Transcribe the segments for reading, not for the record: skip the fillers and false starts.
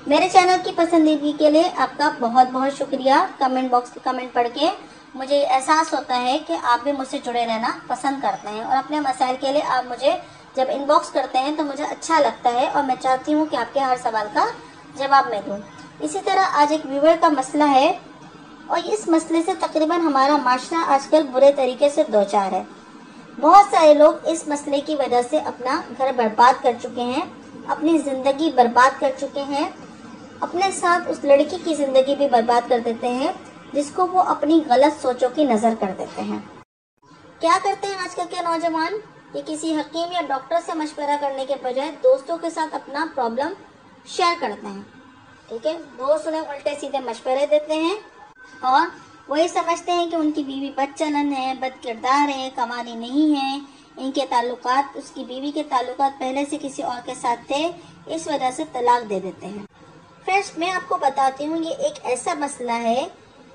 میرے چینل کی پسندیدگی کے لیے آپ کا بہت بہت شکریہ۔ کمنٹ باکس کے کمنٹ پڑھ کے مجھے احساس ہوتا ہے کہ آپ بھی مجھ سے جڑے رہنا پسند کرتے ہیں، اور اپنے مسائل کے لیے آپ مجھے جب ان باکس کرتے ہیں تو مجھے اچھا لگتا ہے، اور میں چاہتی ہوں کہ آپ کے ہر سوال کا جواب میں دوں۔ اسی طرح آج ایک ویور کا مسئلہ ہے، اور اس مسئلے سے تقریباً ہمارا معاشرہ آج کل برے طریقے سے دوچار ہے۔ بہت سارے لوگ اس مسئلے کی وجہ سے اپنا گھر برباد کر چکے ہیں، اپنی زندگی برباد کر چکے ہیں، اپنے ساتھ اس لڑکی کی زندگی بھی برباد کر دیتے ہیں جس کو وہ اپنی غلط سوچوں کی نظر کر دیتے ہیں۔ کیا کرتے ہیں آج کل کے نوجوان؟ کہ کسی حکیم یا ڈاکٹر سے مشورہ کرنے کے بجائے دوستوں کے ساتھ اپنا پرابلم شیئر کرتے ہیں۔ ٹھیک ہے، دوست انہیں الٹے سیدھے مشورے دیتے ہیں، اور وہی سمجھتے ہیں کہ ان کی بیوی بد چلن ہے، بد کردار ہے، قواری نہیں ہے، ان کے تعلقات، اس کی بیوی کے تعلقات پہلے سے کسی اور کے ساتھ تھے، اس وجہ سے طلاق دے دیتے ہیں۔ فرینڈز، میں آپ کو بتاتی ہوں، یہ ایک ایسا مسئلہ ہے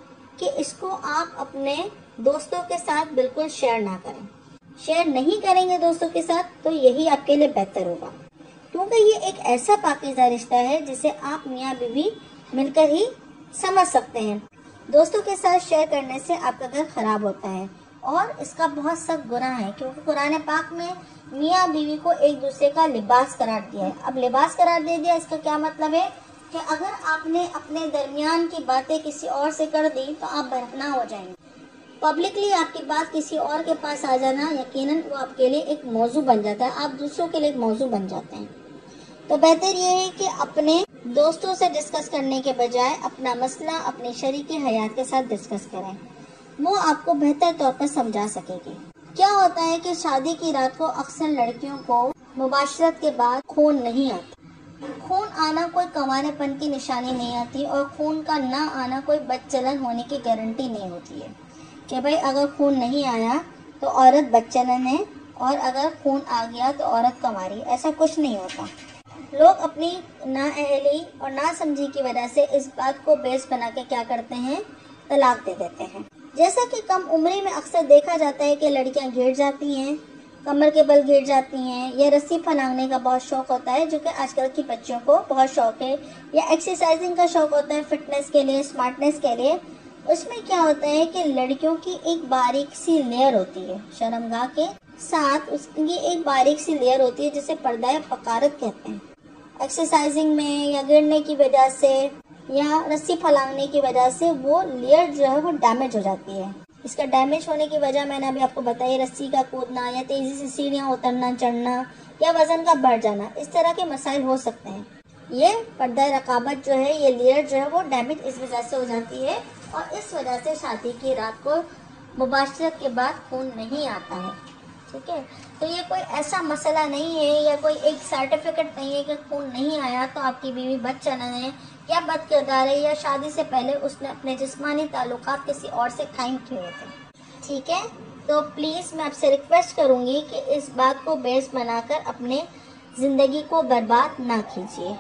کہ اس کو آپ اپنے دوستوں کے ساتھ بالکل شیئر نہ کریں۔ شیئر نہیں کریں گے دوستوں کے ساتھ تو یہی آپ کے لیے بہتر ہوگا، کیونکہ یہ ایک ایسا پاکیزہ رشتہ ہے جسے آپ میاں بیوی مل کر ہی سمجھ سکتے ہیں۔ دوستوں کے ساتھ شیئر کرنے سے آپ کا گھر خراب ہوتا ہے، اور اس کا بہت سخت گناہ ہے، کیونکہ قرآن پاک میں میاں بیوی کو ایک دوسرے کا لباس قرار دیا ہے۔ اب لباس قرار دے دیا، اس کا کیا مطلب ہے کہ اگر آپ نے اپنے درمیان کی باتیں کسی اور سے کر دی تو آپ برہنہ ہو جائیں گے۔ پبلکلی آپ کی بات کسی اور کے پاس آ جانا، یقیناً وہ آپ کے لیے ایک موضوع بن جاتا ہے، آپ دوسروں کے لیے ایک موضوع بن جاتے ہیں۔ تو بہتر یہ ہے کہ اپنے دوستوں سے ڈسکس کرنے کے بجائے اپنا مسئلہ اپنے شریک حیات کے ساتھ ڈسکس کریں، وہ آپ کو بہتر طور پر سمجھا سکے گی۔ کیا ہوتا ہے کہ شادی کی رات کو اکثر لڑکیوں کو مباشرت کے بعد خون نہیں آتا۔ خون آنا کوئی کنوارے پن کی نشانی نہیں آتی، اور خون کا نہ آنا کوئی بد چلن ہونے کی گارنٹی نہیں ہوتی ہے کہ بھئی اگر خون نہیں آیا تو عورت بد چلن ہے، اور اگر خون آ گیا تو عورت کنواری، ایسا کچھ نہیں ہوتا۔ لوگ اپنی نااہلی اور ناسمجھی کی وجہ سے اس بات کو بیس بنا کے کیا کرتے ہیں، طلاق دے دیتے ہیں۔ جیسا کہ کم عمری میں اکثر دیکھا جاتا ہے کہ لڑکیاں گر جاتی ہیں، کمر کے بل گر جاتی ہیں، یا رسی پھلانگنے کا بہت شوق ہوتا ہے، جو کہ آج کل کی بچیوں کو بہت شوق ہے، یا ایکسرسائزنگ کا شوق ہوتا ہے فٹنس کے لیے، اسمارٹنس کے لیے۔ اس میں کیا ہوتا ہے کہ لڑکیوں کی ایک باریک سی لیئر ہوتی ہے، شرمگاہ کے ساتھ اس کی ایک باریک سی لیئر ہوتی ہے جسے پردہ فقارت کہتے ہیں۔ ایکسرسائزنگ میں یا گرنے کی وجہ سے یا رسی پھلانگنے کی وجہ سے وہ لیئر جو ہے وہ ڈیمیج ہو جاتی ہے۔ اس کا ڈیمیج ہونے کی وجہ میں نے ابھی آپ کو بتائی، رسی کا کودنا، یا تیزی سے سیڑھیاں اترنا چڑھنا، یا وزن کا بڑھ جانا، اس طرح کے مسائل ہو سکتے ہیں۔ یہ پردہ رقابت جو ہے، یہ لیئر جو ہے وہ ڈیمیج اس وجہ سے ہو جاتی ہے، اور اس وجہ سے شادی کی رات کو مباشرت کے بعد خون نہیں آتا ہے۔ ٹھیک ہے، تو یہ کوئی ایسا مسئلہ نہیں ہے، یا کوئی ایک سرٹیفکیٹ نہیں ہے کہ خون نہیں آیا تو آپ کی بیوی بد چلن ہے یا بد کردار ہے، یا شادی سے پہلے اس نے اپنے جسمانی تعلقات کسی اور سے قائم کیے ہوئے تھے۔ ٹھیک ہے، تو پلیز میں آپ سے ریکویسٹ کروں گی کہ اس بات کو بیس بنا کر اپنے زندگی کو برباد نہ کیجیے،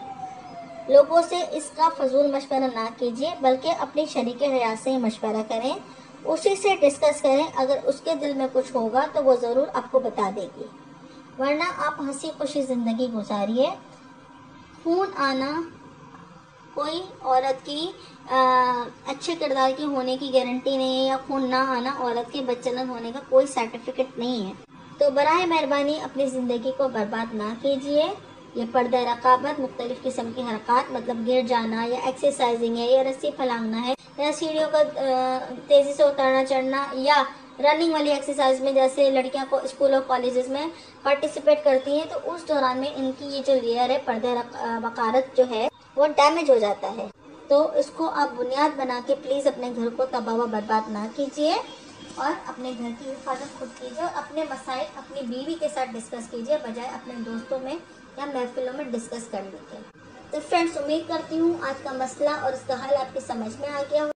لوگوں سے اس کا فضول مشورہ نہ کیجیے، بلکہ اپنی شریک حیات سے ہی مشورہ کریں، اسی سے ڈسکس کریں۔ اگر اس کے دل میں کچھ ہوگا تو وہ ضرور آپ کو بتا دے گی، ورنہ آپ ہنسی خوشی زندگی گزاریے۔ خون آنا کوئی عورت کی اچھے کردار کی ہونے کی گارنٹی نہیں ہے، یا خون نہ آنا عورت کے بد چلن ہونے کا کوئی سرٹیفکیٹ نہیں ہے۔ تو براہ مہربانی اپنی زندگی کو برباد نہ کیجیے۔ یہ پردہ رقابت، مختلف قسم کی حرکات، مطلب گر جانا، یا ایکسرسائزنگ ہے، یا رسی پھلانگنا ہے، یا سیڑھیوں کا تیزی سے اترنا چڑھنا، یا رننگ والی ایکسرسائز میں جیسے لڑکیاں کو اسکول اور کالجز میں پارٹیسپیٹ کرتی ہیں، تو اس دوران میں ان کی یہ جو لیئر ہے، پردہ وقارت جو ہے وہ ڈیمیج ہو جاتا ہے۔ تو اس کو آپ بنیاد بنا کے پلیز اپنے گھر کو تباہ و برباد نہ کیجیے، اور اپنے گھر کی حفاظت خود کیجیے، اور اپنے مسائل اپنی بیوی کے ساتھ ڈسکس کیجیے، بجائے اپنے دوستوں میں یا محفلوں میں ڈسکس کرنے کے۔ تو فرینڈز، امید کرتی ہوں آج کا مسئلہ اور اس کا حل آپ کی سمجھ میں آ گیا ہو۔